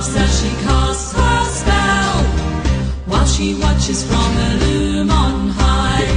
laughs as she casts her spell, while she watches from her loom on high.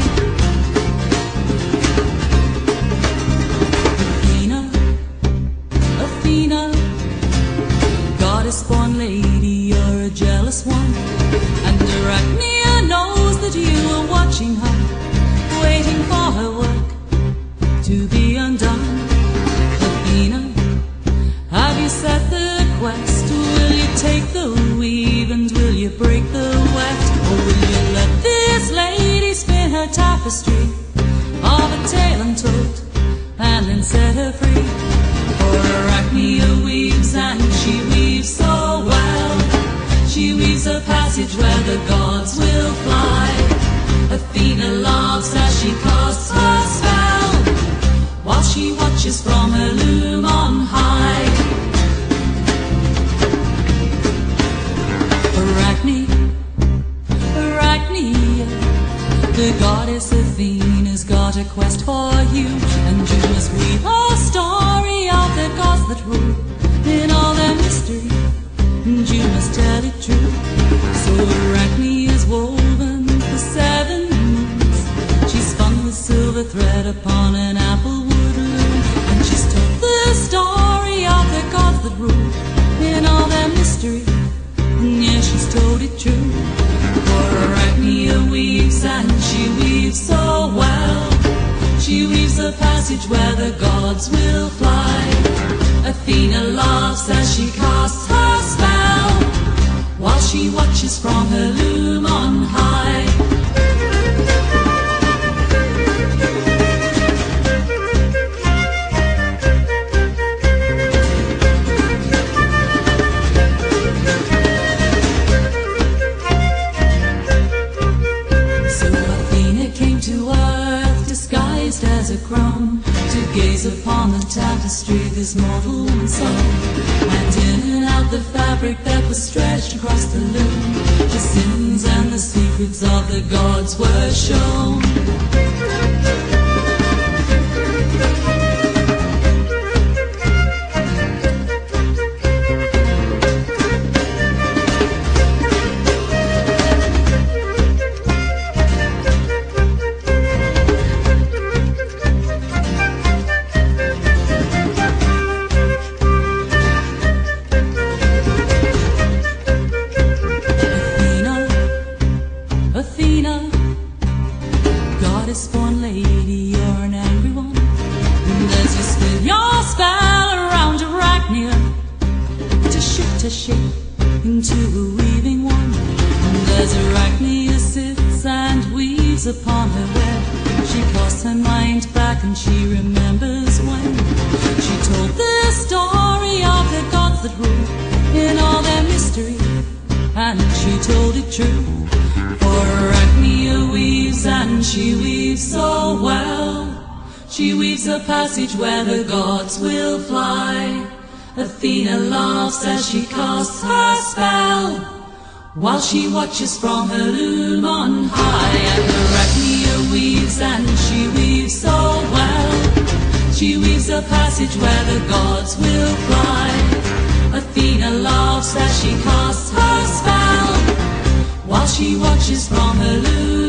Athena, Athena, goddess-born lady, you're a jealous one, and Arachnia knows that you are watching her, waiting for her work to be undone. Athena, have you set the quest? Will you take the weave and will you break the weft? Or will you let this lady spin her tapestry of a tale untold and then set her free? For Arachnia weaves and she weaves so well, she weaves a passage where the gods will fly. Athena laughs as she casts her spell, while she watches from her loom on high. Arachne, Arachne, the goddess Athena's got a quest for you, and you must weave a story of the gods that rule in all their mystery, and you must tell it true. So Arachne is woven for 7 moons, she's spun with silver thread upon an apple wood loom, and she's told the story of the gods that rule in all their mystery, and yeah, she's told it true. For Arachnia weaves and she weaves so well, she weaves a passage where the gods will fly. Athena laughs as she casts her spell, while she watches from her loom on high. As a crone, to gaze upon the tapestry this mortal woman saw, and in and out the fabric that was stretched across the loom, the sins and the secrets of the gods were shown. Goddess-born lady, you're an angry one, and as you spin your spell around Arachnia, to shape into a weaving one, and as Arachnia sits and weaves upon her web, she casts her mind back and she remembers when she told the story of the gods that rule in all their mystery, and she told it true. For Arachnia weaves and she weaves so well, she weaves a passage where the gods will fly. Athena laughs as she casts her spell, while she watches from her loom on high. And Arachnia weaves and she weaves so well, she weaves a passage where the gods will fly. Athena laughs as she casts her spell, while she watches from her loom